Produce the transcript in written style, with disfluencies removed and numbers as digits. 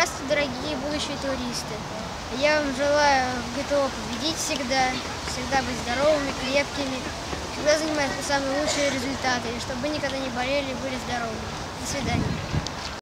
Здравствуйте, дорогие будущие туристы. Я вам желаю в ГТО победить всегда быть здоровыми, крепкими, всегда занимать самые лучшие результаты, и чтобы вы никогда не болели и были здоровы. До свидания.